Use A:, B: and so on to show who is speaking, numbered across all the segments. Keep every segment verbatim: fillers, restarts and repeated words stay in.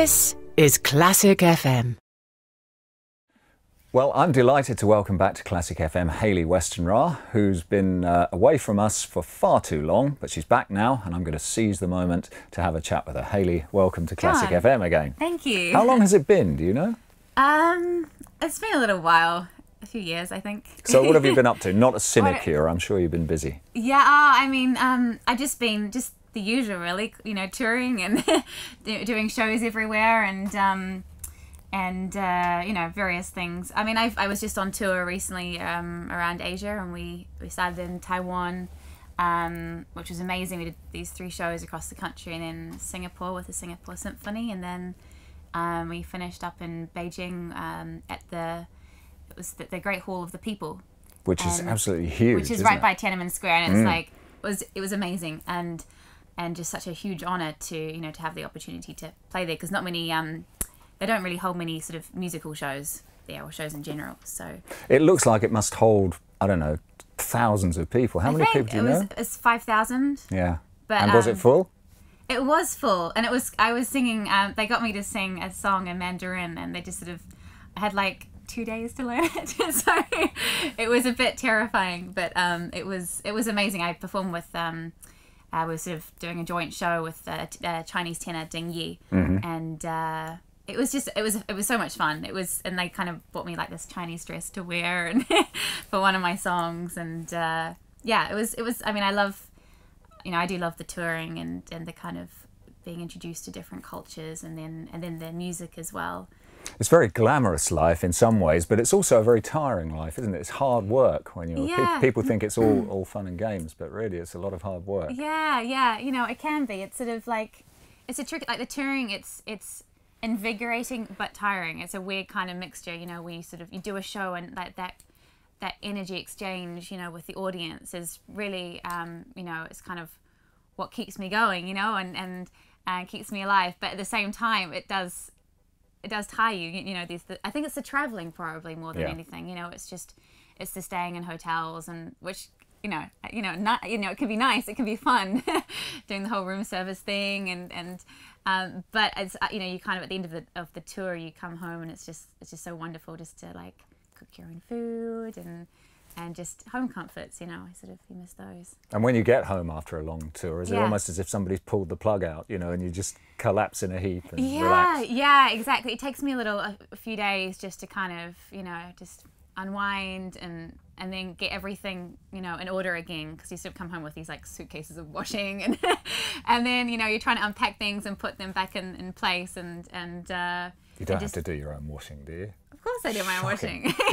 A: This is Classic F M.
B: Well, I'm delighted to welcome back to Classic F M Hayley Westenra, who's been uh, away from us for far too long, but she's back now, and I'm going to seize the moment to have a chat with her. Hayley, welcome to Classic
C: John,
B: F M again.
C: Thank you.
B: How long has it been, do you know?
C: Um, it's been a little while, a few years, I think.
B: So what have you been up to? Not a cynic
C: What-
B: here, I'm sure you've been busy.
C: Yeah, uh, I mean, um, I've just been just the usual, really. You know, touring and do- doing shows everywhere, and um, and uh, you know, various things. I mean, I I was just on tour recently um, around Asia, and we we started in Taiwan, um, which was amazing. We did these three shows across the country, and then Singapore with the Singapore Symphony, and then um, we finished up in Beijing um, at the it was the, the Great Hall of the People,
B: Which is
C: Um,
B: absolutely huge,
C: which is
B: isn't
C: right
B: it?
C: by Tiananmen Square, and it's
B: Mm.
C: like it was it was amazing, and and just such a huge honor to you know to have the opportunity to play there, because not many um they don't really hold many sort of musical shows there, or shows in general. So
B: It looks like it must hold, I don't know, thousands of people. How
C: I
B: many
C: think
B: people do
C: it
B: you
C: was
B: know?
C: it's five thousand.
B: Yeah.
C: But,
B: and was
C: um,
B: it full?
C: It was full, and it was I was singing. Um, they got me to sing a song in Mandarin, and they just sort of I had like two days to learn it, so it was a bit terrifying. But um, it was it was amazing. I performed with um, I was sort of doing a joint show with uh, t- uh, Chinese tenor Ding Yi,
B: Mm-hmm.
C: and uh, it was just it was it was so much fun. It was, and they kind of bought me like this Chinese dress to wear and for one of my songs, and uh, yeah, it was it was. I mean, I love. You know, I do love the touring and, and the kind of being introduced to different cultures, and then and then the music as well.
B: It's a very glamorous life in some ways, but it's also a very tiring life, isn't it? It's hard work when you're...
C: Yeah.
B: pe- people think it's all, all fun and games, but really it's a lot of hard work.
C: Yeah, yeah, you know, it can be. It's sort of like, it's a trick, like the touring, it's it's invigorating but tiring. It's a weird kind of mixture, you know, where you sort of, you do a show and like that, that energy exchange, you know, with the audience is really, um, you know, it's kind of what keeps me going, you know, and, and, and keeps me alive. But at the same time, it does, it does tire you, you, you know, these, the, I think it's the traveling probably more than
B: Yeah.
C: anything, you know, it's just, it's the staying in hotels, and which, you know, you know, not, you know, it can be nice, it can be fun doing the whole room service thing, and, and, um, but it's, uh, you know, you kind of, at the end of the, of the tour, you come home and it's just, it's just so wonderful just to like cook your own food and, and just home comforts, you know, I sort of, you miss those.
B: And when you get home after a long tour, is it
C: Yeah.
B: almost as if somebody's pulled the plug out, you know, and you just collapse in a heap and
C: Yeah,
B: relax?
C: yeah, exactly. It takes me a little, a, a few days just to kind of, you know, just unwind and and then get everything, you know, in order again, because you sort of come home with these like suitcases of washing, and and then, you know, you're trying to unpack things and put them back in, in place, and and uh,
B: You don't
C: and
B: have
C: just,
B: to do your own washing, do you?
C: Of course, I do my own
B: Shocking.
C: washing.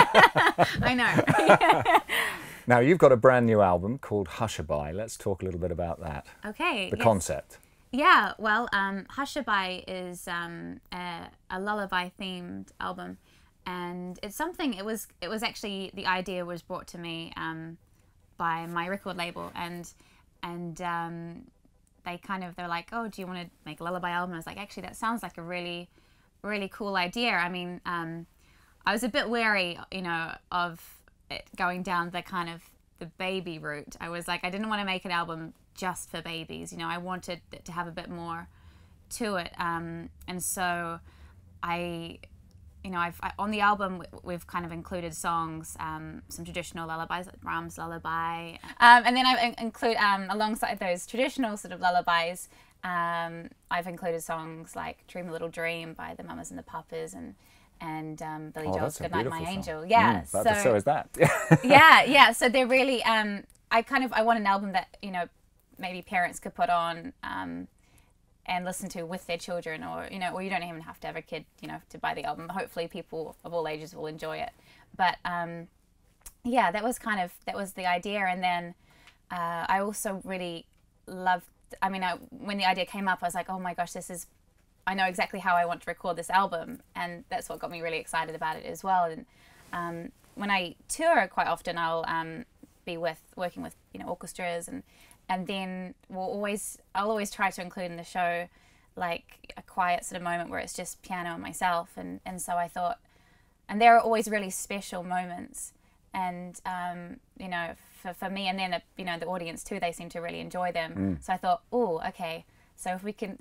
C: I know.
B: Now, you've got a brand new album called Hushaby. Let's talk a little bit about that.
C: Okay.
B: The
C: yes.
B: concept.
C: Yeah, well, um, Hushaby is um, a, a lullaby-themed album, and it's something. It was. It was actually the idea was brought to me um, by my record label, and and um, they kind of they're like, oh, do you want to make a lullaby album? I was like, actually, that sounds like a really, really cool idea. I mean, um, I was a bit wary, you know, of it going down the kind of the baby route. I was like, I didn't want to make an album just for babies, you know, I wanted it to have a bit more to it, um, and so I, you know, I've I, on the album we've kind of included songs, um, some traditional lullabies, like Brahms' lullaby, um, and then I include um, alongside those traditional sort of lullabies, um, I've included songs like "Dream a Little Dream" by the Mamas and the Papas, and and um, Billy
B: Oh,
C: Joel's
B: that's a
C: "Good Night, My
B: beautiful
C: Angel."
B: song.
C: Yeah,
B: Mm, but
C: so
B: so is that.
C: yeah, yeah. So they're really, um, I kind of, I want an album that, you know, maybe parents could put on um, and listen to with their children, or, you know, or you don't even have to have a kid, you know, to buy the album. Hopefully people of all ages will enjoy it. But um, yeah, that was kind of, that was the idea. And then uh, I also really loved, I mean, I, when the idea came up, I was like, oh my gosh, this is, I know exactly how I want to record this album. And that's what got me really excited about it as well. And um, when I tour quite often, I'll um, be with, working with, you know, orchestras, and and then we'll always, I'll always try to include in the show like a quiet sort of moment where it's just piano and myself. And, and so I thought, and there are always really special moments. And, um, you know, for, for me, and then, uh, you know, the audience too, they seem to really enjoy them. Mm. So I thought, oh, okay. So if we can, this,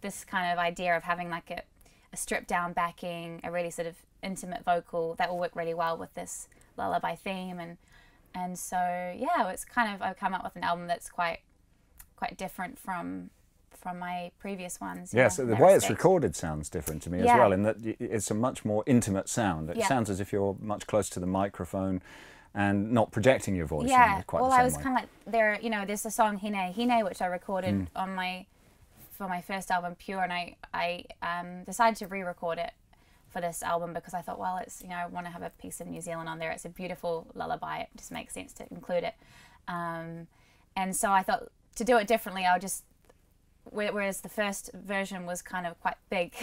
C: this kind of idea of having like a, a stripped down backing, a really sort of intimate vocal that will work really well with this lullaby theme, and and so yeah, it's kind of I've come up with an album that's quite quite different from from my previous ones.
B: Yeah,
C: know,
B: so the
C: in
B: way
C: that
B: it's
C: respect.
B: recorded sounds different to me
C: Yeah.
B: as well, in that y- it's a much more intimate sound. It
C: Yeah.
B: sounds as if you're much closer to the microphone and not projecting your voice
C: Yeah,
B: in quite
C: well,
B: the same
C: I was
B: way.
C: kind of like there. You know, there's a song Hine Hine which I recorded
B: Mm.
C: on my for my first album Pure, and I I um, decided to re-record it for this album because I thought, well, it's you know I want to have a piece of New Zealand on there. It's a beautiful lullaby. It just makes sense to include it. Um, and so I thought to do it differently, I'll just whereas the first version was kind of quite big,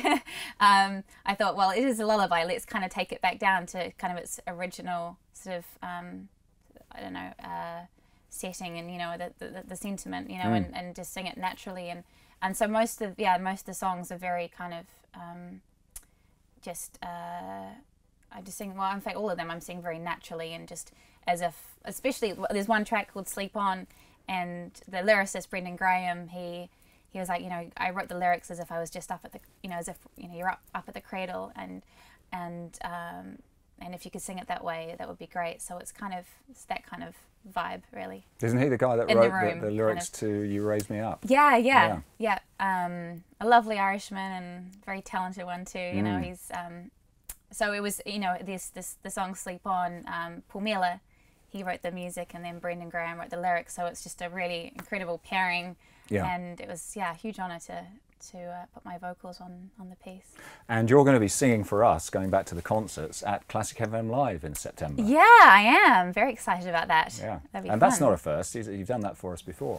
C: um, I thought, well, it is a lullaby. Let's kind of take it back down to kind of its original sort of, um, I don't know, uh, setting and, you know, the, the, the sentiment, you know,
B: Mm.
C: and, and just sing it naturally. And, and so most of, yeah, most of the songs are very kind of um, just, uh, I just sing, well, in fact, all of them I'm singing very naturally and just as if, especially, there's one track called Sleep On, and the lyricist, Brendan Graham, he, he was like, you know, I wrote the lyrics as if I was just up at the, you know, as if, you know, you're up, up at the cradle, and, and, um, and if you could sing it that way, that would be great. So it's kind of, it's that kind of vibe, really.
B: Isn't he the guy that
C: In the
B: wrote
C: room,
B: the, the
C: kind
B: lyrics
C: of.
B: to You Raise Me Up?
C: Yeah, yeah, yeah. Um, a lovely Irishman and very talented one too. You know,
B: Mm.
C: he's, um, so it was, you know, this, this, the song Sleep On, um, Paul Miller, he wrote the music, and then Brendan Graham wrote the lyrics. So it's just a really incredible pairing.
B: Yeah.
C: And it was, yeah, a huge honour to, to uh, put my vocals on, on the piece.
B: And you're going to be singing for us, going back to the concerts, at Classic F M Live in September.
C: Yeah, I am. Very excited about that.
B: Yeah.
C: That'd be
B: And
C: fun.
B: that's not a first. You've you've done that for us before.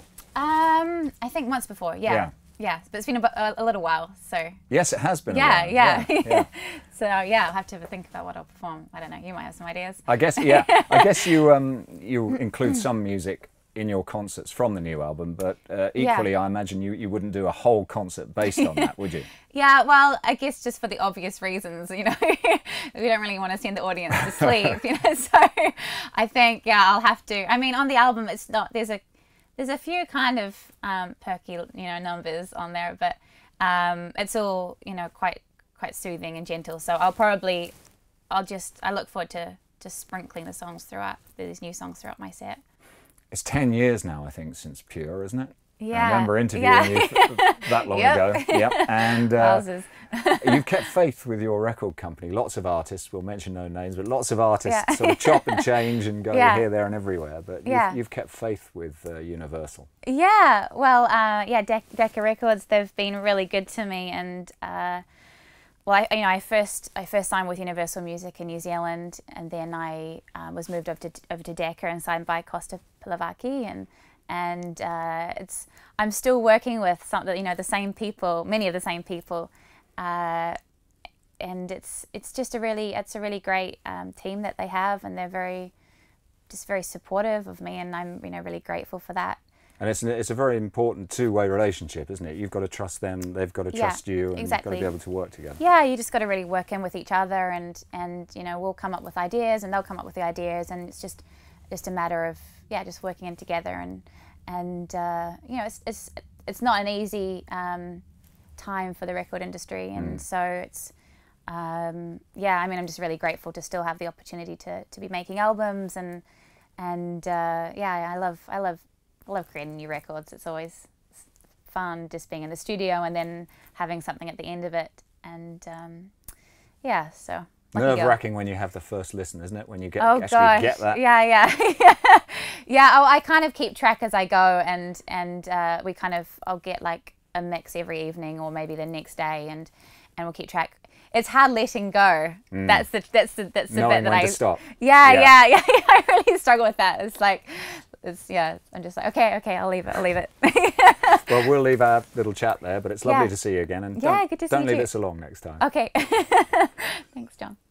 C: Um, I think once before, yeah.
B: Yeah.
C: Yeah, but it's been a, a, a little while, so...
B: Yes, it has been. a
C: Yeah,
B: while.
C: yeah.
B: yeah, yeah.
C: So, yeah, I'll have to think about what I'll perform. I don't know, you might have some ideas.
B: I guess, yeah. I guess you um, you include some music in your concerts from the new album, but uh, equally, I imagine you, you wouldn't do a whole concert based on that, would you?
C: Yeah, well, I guess just for the obvious reasons, you know, we don't really want to send the audience to sleep, you know, so I think, yeah, I'll have to. I mean, on the album, it's not, there's a, there's a few kind of um, perky, you know, numbers on there, but um, it's all, you know, quite, quite soothing and gentle. So I'll probably, I'll just, I look forward to just sprinkling the songs throughout, these new songs throughout my set.
B: It's ten years now, I think, since Pure, isn't it?
C: Yeah.
B: I remember interviewing
C: yeah.
B: you f- that long
C: Yep.
B: ago. Yep. And uh,
C: Wowzers.
B: you've kept faith with your record company. Lots of artists, we'll mention no names, but lots of artists
C: Yeah.
B: sort of chop and change and go
C: Yeah.
B: here, there and everywhere. But you've,
C: Yeah.
B: you've kept faith with uh, Universal.
C: Yeah, well, uh, yeah, Dec Decca Records, they've been really good to me, and uh, well, I, you know, I first I first signed with Universal Music in New Zealand, and then I uh, was moved over to over to Decca and signed by Costa Pilavaki, and and uh, it's I'm still working with some, you know, the same people, many of the same people, uh, and it's it's just a really it's a really great um, team that they have, and they're very just very supportive of me, and I'm you know really grateful for that.
B: And it's, it's a very important two-way relationship, isn't it? You've got to trust them, they've got to
C: Yeah,
B: trust you, and
C: exactly.
B: you've got to be able to work together.
C: Yeah, you just got to really work in with each other, and and you know we'll come up with ideas, and they'll come up with the ideas, and it's just just a matter of yeah, just working in together, and and uh, you know it's it's it's not an easy um, time for the record industry, and
B: Mm.
C: so it's um, yeah, I mean I'm just really grateful to still have the opportunity to to be making albums, and and uh, yeah, I love I love I love creating new records. It's always fun just being in the studio and then having something at the end of it, and um, yeah, so lucky girl.
B: Nerve-wracking when you have the first listen, isn't it? When you get
C: Oh
B: actually
C: gosh,
B: get that.
C: yeah, yeah, yeah. Oh, I kind of keep track as I go, and and uh, we kind of I'll get like a mix every evening or maybe the next day, and and we'll keep track. It's hard letting go.
B: Mm.
C: That's the that's the that's the
B: Knowing
C: bit that
B: when
C: I
B: to stop.
C: Yeah,
B: Yeah.
C: yeah, yeah, yeah. I really struggle with that. It's like it's yeah. I'm just like okay, okay. I'll leave it. I'll leave it.
B: Well, we'll leave our little chat there, but it's lovely
C: Yeah.
B: to see you again, and
C: Yeah,
B: don't,
C: good to see
B: don't
C: you
B: leave
C: too.
B: it so long next time.
C: Okay. Thanks, John.